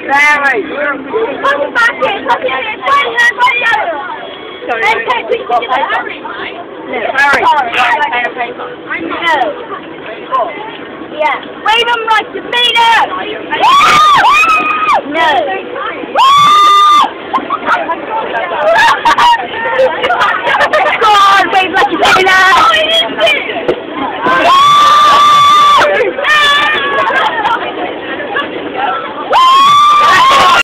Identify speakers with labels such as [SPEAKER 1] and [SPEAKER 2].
[SPEAKER 1] Larry!
[SPEAKER 2] Come back here, come here, sorry. Let's take pictures of Harry.
[SPEAKER 1] Harry, write pen and paper.
[SPEAKER 2] No. Yeah. Wave them like the meter!